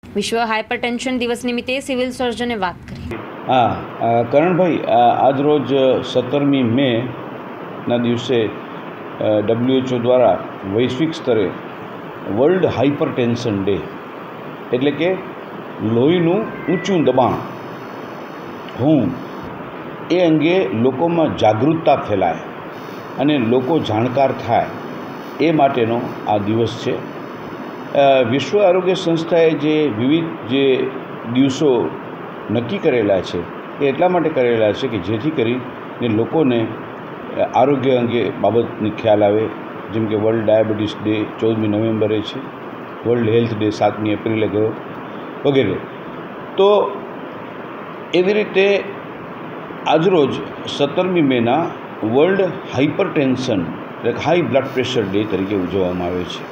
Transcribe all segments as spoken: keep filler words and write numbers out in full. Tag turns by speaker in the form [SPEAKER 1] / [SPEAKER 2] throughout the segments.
[SPEAKER 1] વિશ્વ હાઇપરટેન્શન દિવસ નિમિત્તે સિવિલ સર્જને વાત કરી.
[SPEAKER 2] હા કરણભાઈ, આજરોજ સત્તરમી મેના દિવસે ડબ્લ્યુએચઓ દ્વારા વૈશ્વિક સ્તરે વર્લ્ડ હાઇપરટેન્શન ડે એટલે કે લોહીનું ઊંચું દબાણ હું એ અંગે લોકોમાં જાગૃતતા ફેલાય અને લોકો જાણકાર થાય એ માટેનો આ દિવસ છે. વિશ્વ આરોગ્ય સંસ્થાએ જે વિવિધ જે દિવસો નક્કી કરેલા છે એ એટલા માટે કરેલા છે કે જેથી કરીને લોકોને આરોગ્ય અંગે બાબતની ખ્યાલ આવે. જેમ કે વર્લ્ડ ડાયાબિટીસ ડે ચૌદમી નવેમ્બરે છે, વર્લ્ડ હેલ્થ ડે સાતમી એપ્રિલે ગયો વગેરે. તો એવી રીતે આજરોજ સત્તરમી મેના વર્લ્ડ હાઇપરટેન્શન એટલે હાઈ બ્લડ પ્રેશર ડે તરીકે ઉજવવામાં આવે છે.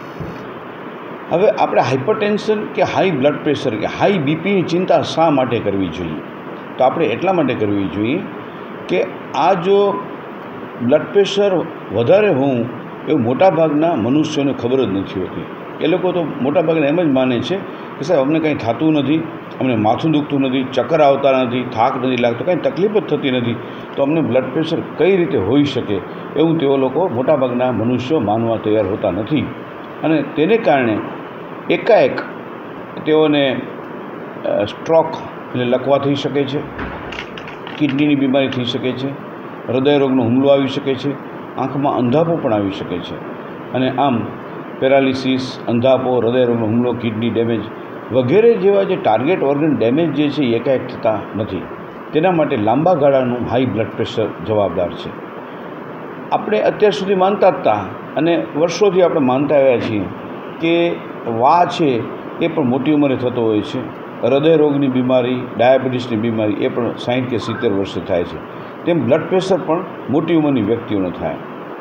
[SPEAKER 2] હવે આપણે હાઇપરટેન્શન કે હાઈ બ્લડ પ્રેશર કે હાઈ બીપીની ચિંતા શા માટે કરવી જોઈએ? તો આપણે એટલા માટે કરવી જોઈએ કે આ જો બ્લડ પ્રેશર વધારે હોવું એવું મોટાભાગના મનુષ્યોને ખબર જ નથી હોતી. એ લોકો તો મોટાભાગના એમ જ માને છે કે સાહેબ અમને કંઈ થતું નથી, અમને માથું દુખતું નથી, ચક્કર આવતા નથી, થાક નથી લાગતો, કંઈ તકલીફ જ થતી નથી, તો અમને બ્લડ પ્રેશર કઈ રીતે હોઈ શકે એવું તેઓ લોકો મોટાભાગના મનુષ્યો માનવા તૈયાર હોતા નથી. અને તેને કારણે એકાએક તેઓને સ્ટ્રોક એટલે લકવા થઈ શકે છે, કિડનીની બીમારી થઈ શકે છે, હૃદયરોગનો હુમલો આવી શકે છે, આંખમાં અંધાપો પણ આવી શકે છે. અને આમ પેરાલિસિસ, અંધાપો, હૃદયરોગનો હુમલો, કિડની ડેમેજ વગેરે જેવા જે ટાર્ગેટ ઓર્ગન ડેમેજ જે છે એ એકાએક થતા નથી. તેના માટે લાંબા ગાળાનું હાઈ બ્લડ પ્રેશર જવાબદાર છે. આપણે અત્યાર સુધી માનતા જ હતા અને વર્ષોથી આપણે માનતા આવ્યા છીએ કે વા છે એ પણ મોટી ઉંમરે થતો હોય છે. હૃદયરોગની બીમારી, ડાયાબિટીસની બીમારી એ પણ સાઠ કે સિત્તેર વર્ષે થાય છે. તેમ બ્લડ પ્રેશર પણ મોટી ઉંમરની વ્યક્તિઓને થાય.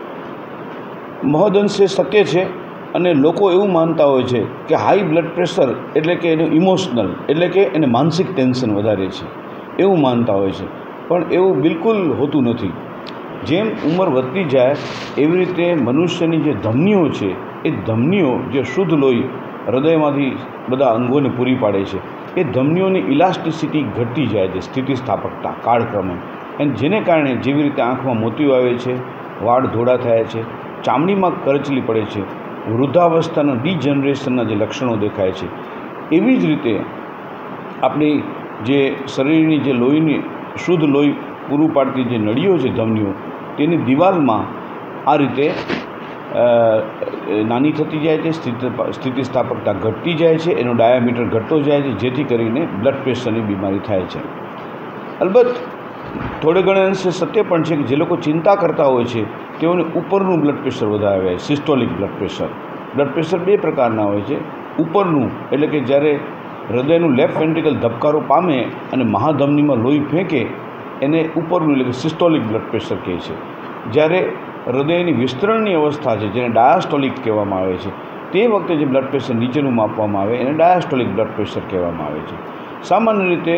[SPEAKER 2] મહદઅંશે સત્ય છે અને લોકો એવું માનતા હોય છે કે હાઈ બ્લડ પ્રેશર એટલે કે એનું ઇમોશનલ એટલે કે એને માનસિક ટેન્શન વધારે છે એવું માનતા હોય છે. પણ એવું બિલકુલ હોતું નથી. જેમ ઉંમર વધતી જાય એવી રીતે મનુષ્યની જે ધમનીઓ છે એ ધમનીઓ જે શુદ્ધ લોહી હૃદયમાંથી બધા અંગોને પૂરી પાડે છે એ ધમનીઓની ઇલાસ્ટિસિટી ઘટતી જાય છે, સ્થિતિસ્થાપકતા કાળક્રમે. અને જેને કારણે જેવી રીતે આંખમાં મોતિયો આવે છે, વાળ ધોળા થાય છે, ચામડીમાં કરચલી પડે છે, વૃદ્ધાવસ્થાના ડિજનરેશનના જે લક્ષણો દેખાય છે, એવી જ રીતે આપણી જે શરીરની જે લોહીની શુદ્ધ લોહી પૂરું પાડતી જે નળીઓ છે ધમનીઓ તેની દિવાલમાં આ રીતે નાની થતી જાય છે, સ્થિતિસ્થાપકતા ઘટતી જાય છે, એનો ડાયામીટર ઘટતો જાય છે, જેથી કરીને બ્લડ પ્રેશરની બીમારી થાય છે. અલબત્ત થોડે ઘણે અંશે સત્ય પણ છે કે જે લોકો ચિંતા કરતા હોય છે તેઓને ઉપરનું બ્લડ પ્રેશર વધારે આવે, systolic blood pressure. Blood pressure બે પ્રકારના હોય છે. ઉપરનું એટલે કે જ્યારે હૃદયનું લેફ્ટ વેન્ટ્રિકલ ધબકારો પામે અને મહાધમનીમાં લોહી ફેંકે એને ઉપરનું એટલે કે સિસ્ટોલિક બ્લડ પ્રેશર કહે છે. જ્યારે હૃદયની વિસ્તરણની અવસ્થા છે જેને ડાયાસ્ટોલિક કહેવામાં આવે છે તે વખતે જે બ્લડ પ્રેશર નીચેનું માપવામાં આવે એને ડાયાસ્ટોલિક બ્લડ પ્રેશર કહેવામાં આવે છે. સામાન્ય રીતે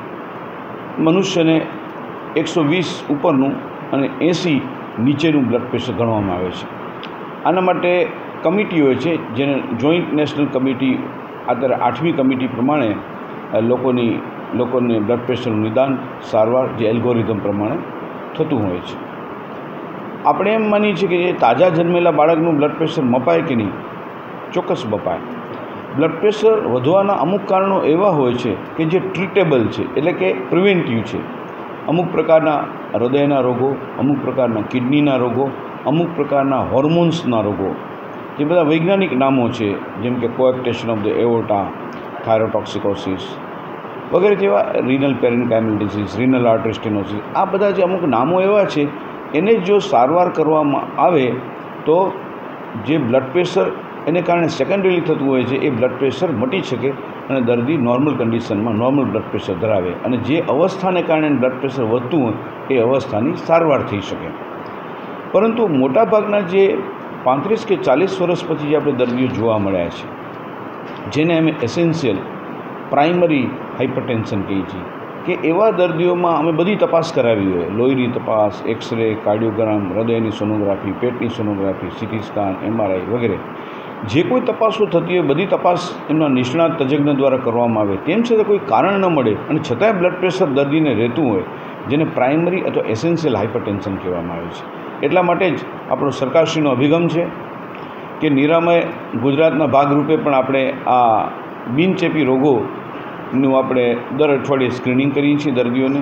[SPEAKER 2] મનુષ્યને એકસો વીસ ઉપરનું અને એંસી નીચેનું બ્લડ પ્રેશર ગણવામાં આવે છે. આના માટે કમિટી હોય છે જેને જોઈન્ટ નેશનલ કમિટી, અત્યારે આઠમી કમિટી પ્રમાણે લોકોની લોકોને બ્લડ પ્રેશરનું નિદાન, સારવાર જે એલ્ગોરિધમ પ્રમાણે થતું હોય છે. આપણે એમ માનીએ છીએ કે જે તાજા જન્મેલા બાળકનું બ્લડ પ્રેશર મપાય કે નહીં? ચોક્કસ મપાય. બ્લડ પ્રેશર વધવાના અમુક કારણો એવા હોય છે કે જે ટ્રીટેબલ છે એટલે કે પ્રિવેન્ટિવ છે. અમુક પ્રકારના હૃદયના રોગો, અમુક પ્રકારના કિડનીના રોગો, અમુક પ્રકારના હોર્મોન્સના રોગો જે બધા વૈજ્ઞાનિક નામો છે જેમ કે કોએક્ટેશન ઓફ ધ એઓર્ટા, થાઇરોટોક્સિકોસિસ વગેરે જેવા, renal parenchymal disease, renal artery stenosis, આ બધા જે અમુક નામો એવા છે એને જો સારવાર કરવામાં આવે તો જે બ્લડ પ્રેશર એને કારણે સેકન્ડરીલી થતું હોય છે એ બ્લડ પ્રેશર મટી શકે અને દર્દી નોર્મલ કન્ડિશનમાં નોર્મલ બ્લડ પ્રેશર ધરાવે અને જે અવસ્થાને કારણે બ્લડ પ્રેશર વધતું હોય એ અવસ્થાની સારવાર થઈ શકે. પરંતુ મોટાભાગના જે પાંત્રીસ કે ચાલીસ વર્ષ પછી જે આપણે દર્દીઓ જોવા મળ્યા છે જેને અમે એસેન્શિયલ પ્રાઇમરી હાઇપરટેન્શન કહીએ છીએ કે એવા દર્દીઓમાં અમે બધી તપાસ કરાવી હોય, લોહીની તપાસ, એક્સરે, કાર્ડિયોગ્રામ, હૃદયની સોનોગ્રાફી, પેટની સોનોગ્રાફી, સીટી સ્કેન, એમઆરઆઈ વગેરે જે કોઈ તપાસો થતી હોય બધી તપાસ એમના નિષ્ણાત તજજ્ઞ દ્વારા કરવામાં આવે, તેમ છતાં કોઈ કારણ ન મળે અને છતાંય બ્લડ પ્રેશર દર્દીને રહેતું હોય, જેને પ્રાઇમરી અથવા એસેન્શિયલ હાઇપરટેન્શન કહેવામાં આવે છે. એટલા માટે જ આપણો સરકારશ્રીનો અભિગમ છે કે નિરામય ગુજરાતના ભાગરૂપે પણ આપણે આ બિનચેપી રોગોનું આપણે દર અઠવાડિયે સ્ક્રીનિંગ કરીએ છીએ દર્દીઓને.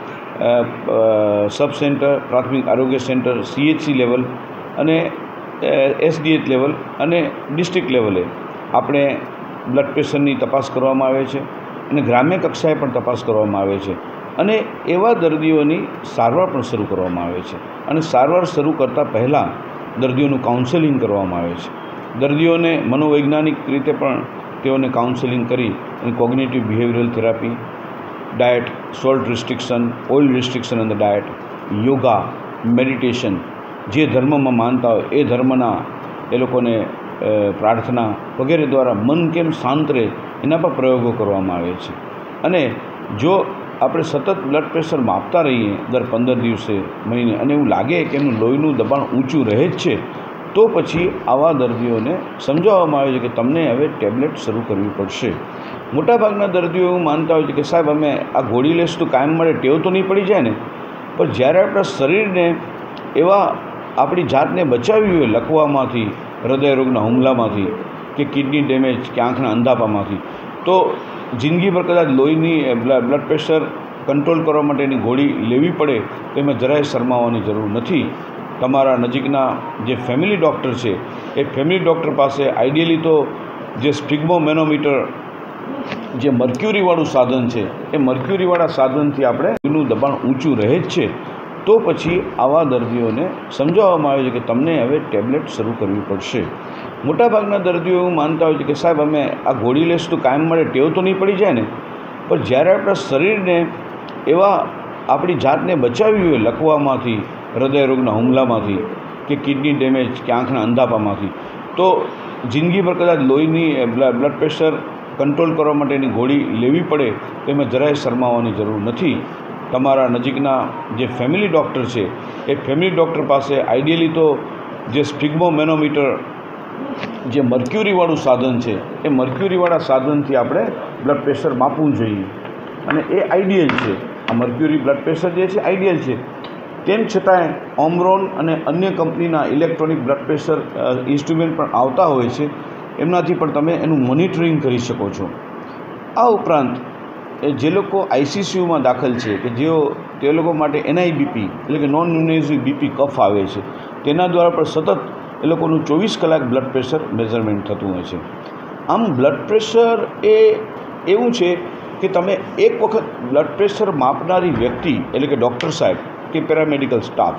[SPEAKER 2] સબ સેન્ટર, પ્રાથમિક આરોગ્ય સેન્ટર, સીએચસી લેવલ અને એસડીએચ લેવલ અને ડિસ્ટ્રિક્ટ લેવલે આપણે બ્લડ પ્રેશરની તપાસ કરવામાં આવે છે અને ગ્રામ્ય કક્ષાએ પણ તપાસ કરવામાં આવે છે અને એવા દર્દીઓની સારવાર પણ શરૂ કરવામાં આવે છે. અને સારવાર શરૂ કરતાં પહેલાં દર્દીઓનું કાઉન્સેલિંગ કરવામાં આવે છે. દર્દીઓને મનોવૈજ્ઞાનિક રીતે પણ તેઓને કાઉન્સેલિંગ કરી અને cognitive behavioural therapy, diet, salt restriction, oil restriction in the diet, yoga, meditation, જે ધર્મમાં માનતા હોય એ ધર્મના એ લોકોને પ્રાર્થના વગેરે દ્વારા મન કેમ શાંત રહે એના પર પ્રયોગો કરવામાં આવે છે. અને જો આપણે સતત બ્લડ પ્રેશર માપતા રહીએ દર પંદર દિવસે, મહિને, અને એવું લાગે કે એમનું લોહીનું દબાણ ઊંચું રહે જ છે, તો પછી આવા દર્દીઓને સમજાવવામાં આવે છે કે તમને હવે ટેબ્લેટ શરૂ કરવી પડશે. મોટાભાગના દર્દીઓ એવું માનતા હોય છે કે સાહેબ અમે આ ગોળી લેશું તો કાયમ મળે, ટેવ તો નહીં પડી જાય ને. પણ જ્યારે આપણા શરીરને એવા આપણી જાતને બચાવવી હોય લકવામાંથી, હૃદયરોગના હુમલામાંથી, કે કિડની ડેમેજ કે આંખના અંધાપામાંથી, તો જિંદગીભર કદાચ લોહીની બ્લડ પ્રેશર કંટ્રોલ કરવા માટેની ગોળી લેવી પડે તો એમાં જરાય શરમાવાની જરૂર નથી. તમારા નજીકના જે ફેમિલી ડૉક્ટર છે એ ફેમિલી ડૉક્ટર પાસે આઈડિયલી તો જે સ્પિગ્મોમેનોમીટર, જે મર્ક્યુરીવાળું સાધન છે, એ મર્ક્યુરીવાળા સાધનથી આપણે એનું દબાણ ઊંચું રહે જ છે. તો પછી આવા દર્દીઓને સમજાવવામાં આવે છે કે તમને હવે ટેબ્લેટ શરૂ કરવી પડશે. મોટાભાગના દર્દીઓ એવું માનતા હોય છે કે સાહેબ અમે આ ગોળી લેશું તો કાયમ મળે, ટેવ તો નહીં પડી જાય ને. પણ જ્યારે આપણા શરીરને એવા આપણી જાતને બચાવવી હોય લકવામાંથી, હૃદયરોગના હુમલામાંથી, કે કિડની ડેમેજ કે આંખના અંધાપામાંથી, તો જિંદગીભર કદાચ લોહીની બ્લડ પ્રેશર કંટ્રોલ કરવા માટેની ગોળી લેવી પડે તો એમાં જરાય શરમાવાની જરૂર નથી. તમારા નજીકના જે ફેમિલી ડૉક્ટર છે એ ફેમિલી ડૉક્ટર પાસે આઈડિયલી તો જે સ્પિગ્મોમેનોમીટર, જે મર્ક્યુરીવાળું સાધન છે, એ મર્ક્યુરીવાળા સાધનથી આપણે બ્લડ પ્રેશર માપવું જોઈએ. અને એ આઈડિયલ છે. આ મર્ક્યુરી બ્લડ પ્રેશર જે છે આઈડિયલ છે. તેમ છતાંય ઓમરોન અને અન્ય કંપનીના ઇલેક્ટ્રોનિક બ્લડ પ્રેશર ઇન્સ્ટ્રુમેન્ટ પણ આવતા હોય છે, એમનાથી પણ તમે એનું મોનિટરિંગ કરી શકો છો. આ ઉપરાંત એ જે લોકો આઈસીસીયુમાં દાખલ છે કે જેઓ તે લોકો માટે એનઆઈબીપી એટલે કે નોન ઇન્વેઝિવ બીપી કફ આવે છે, તેના દ્વારા પણ સતત એ લોકોનું ચોવીસ કલાક બ્લડ પ્રેશર મેઝરમેન્ટ થતું હોય છે. આમ બ્લડ પ્રેશર એ એવું છે કે તમે એક વખત બ્લડ પ્રેશર માપનારી વ્યક્તિ એટલે કે ડૉક્ટર સાહેબ કે પેરામેડિકલ સ્ટાફ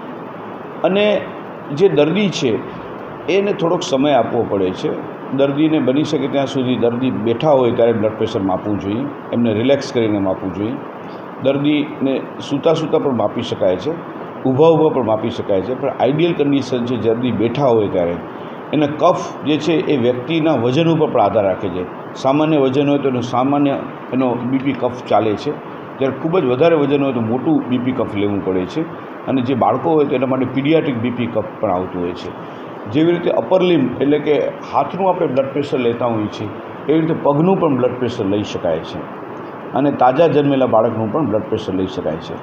[SPEAKER 2] અને જે દર્દી છે એને થોડોક સમય આપવો પડે છે. દર્દીને બની શકે ત્યાં સુધી દર્દી બેઠા હોય ત્યારે બ્લડ પ્રેશર માપવું જોઈએ, એમને રિલેક્સ કરીને માપવું જોઈએ. દર્દીને સૂતા સૂતા પણ માપી શકાય છે, ઊભા ઊભા પણ માપી શકાય છે, પણ આઈડિયલ કન્ડિશન છે દર્દી બેઠા હોય ત્યારે. એને કફ જે છે એ વ્યક્તિના વજન ઉપર પણ આધાર રાખે છે. સામાન્ય વજન હોય તો એનો સામાન્ય એનો બીપી કફ ચાલે છે, જ્યારે ખૂબ જ વધારે વજન હોય તો મોટું બીપી કફ લેવું પડે છે. અને જે બાળકો હોય તો એના માટે પીડિયાટ્રિક બીપી કફ પણ આવતું હોય છે. જેવી રીતે અપર લિમ્બ એટલે કે હાથનું આપણે બ્લડ પ્રેશર લેતા હોઈએ છીએ, એવી રીતે પગનું પણ બ્લડ પ્રેશર લઈ શકાય છે. અને તાજા જન્મેલા બાળકનું પણ બ્લડ પ્રેશર લઈ શકાય છે.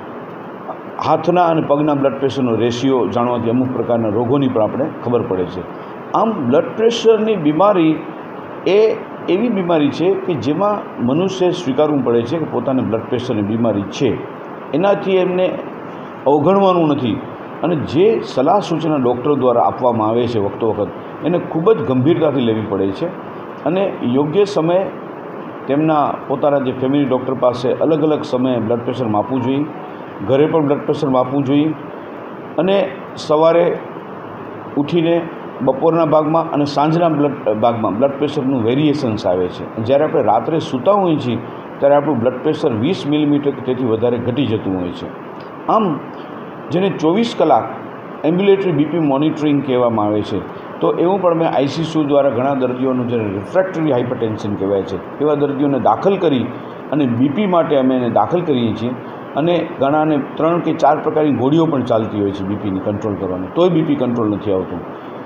[SPEAKER 2] હાથના અને પગના બ્લડ પ્રેશરનો રેશિયો જાણવાથી અમુક પ્રકારના રોગોની પણ આપણે ખબર પડે છે. આમ બ્લડ પ્રેશરની બીમારી એ એવી બીમારી છે કે જેમાં મનુષ્ય સ્વીકારવું પડે છે કે પોતાને બ્લડ પ્રેશરની બીમારી છે. એનાથી એમને અવગણવાનું નથી. અને જે સલાહ સૂચના ડૉક્ટરો દ્વારા આપવામાં આવે છે વખતો વખત એને ખૂબ જ ગંભીરતાથી લેવી પડે છે. અને યોગ્ય સમયે તેમના પોતાના જે ફેમિલી ડૉક્ટર પાસે અલગ અલગ સમયે બ્લડ પ્રેશર માપવું જોઈએ, ઘરે પણ બ્લડ પ્રેશર માપવું જોઈએ. અને સવારે ઉઠીને બપોરના ભાગમાં અને સાંજના બ્લડ ભાગમાં બ્લડ પ્રેશરનું વેરિએશન્સ આવે છે. જ્યારે આપણે રાત્રે સૂતા હોઈએ છીએ ત્યારે આપણું બ્લડ પ્રેશર વીસ મિલીમીટર કે તેથી વધારે ઘટી જતું હોય છે. આમ જેને ચોવીસ કલાક એમ્બ્યુલેટરી બીપી મોનિટરિંગ કહેવામાં આવે છે, તો એવું પણ મેં આઈસીસીયુ દ્વારા ઘણા દર્દીઓનું જેને રિફ્રેક્ટરી હાઇપરટેન્શન કહેવાય છે એવા દર્દીઓને દાખલ કરી અને બીપી માટે અમે એને દાખલ કરીએ છીએ. અને ઘણાને ત્રણ કે ચાર પ્રકારની ગોળીઓ પણ ચાલતી હોય છે બીપીની કંટ્રોલ કરવાની, તોય બીપી કંટ્રોલ નથી આવતું.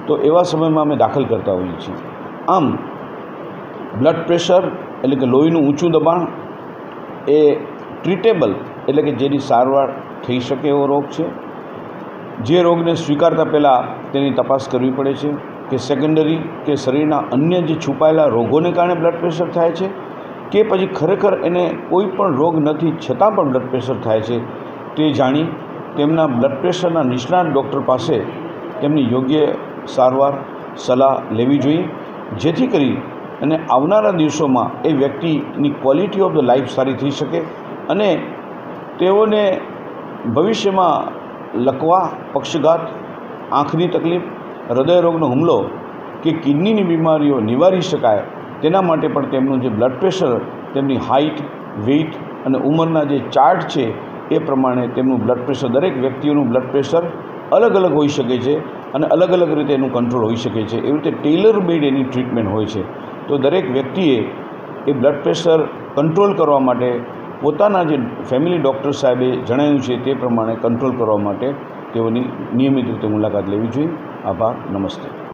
[SPEAKER 2] તો એવા સમયમાં અમે દાખલ કરતા હોઈએ છીએ. આમ બ્લડ પ્રેશર એટલે કે લોહીનું ઊંચું દબાણ એ ટ્રીટેબલ એટલે કે જેની સારવાર થઈ શકે એવો રોગ છે. જે રોગને સ્વીકારતા પહેલાં તેની તપાસ કરવી પડે છે કે સેકન્ડરી કે શરીરના અન્ય જે છુપાયેલા રોગોને કારણે બ્લડ પ્રેશર થાય છે કે પછી ખરેખર એને કોઈ પણ રોગ નથી છતાં પણ બ્લડ પ્રેશર થાય છે. તે જાણી તેમના બ્લડ પ્રેશરના નિષ્ણાત ડૉક્ટર પાસે તેમની યોગ્ય સારવાર સલાહ લેવી જોઈએ, જેથી કરી અને આવનારા દિવસોમાં એ વ્યક્તિની ક્વોલિટી ઓફ ધ લાઈફ સારી થઈ શકે અને તેઓને ભવિષ્યમાં લકવા, પક્ષઘાત, આંખની તકલીફ, હૃદયરોગનો હુમલો કે કિડનીની બીમારીઓ નિવારી શકાય તેના માટે પણ તેમનું જે બ્લડ પ્રેશર તેમની હાઇટ, વેઇટ અને ઉંમરના જે ચાર્ટ છે એ પ્રમાણે તેમનું બ્લડ પ્રેશર, દરેક વ્યક્તિઓનું બ્લડ પ્રેશર અલગ અલગ હોઈ શકે છે અને અલગ અલગ રીતે એનું કંટ્રોલ હોઈ શકે છે. એવી રીતે ટેલર મેડ એની ટ્રીટમેન્ટ હોય છે. તો દરેક વ્યક્તિએ એ બ્લડ પ્રેશર કંટ્રોલ કરવા માટે પોતાના જે ફેમિલી ડૉક્ટર સાહેબે જણાવ્યું છે તે પ્રમાણે કંટ્રોલ કરવા માટે તેઓની નિયમિત રીતે મુલાકાત લેવી જોઈએ. આભાર. નમસ્તે.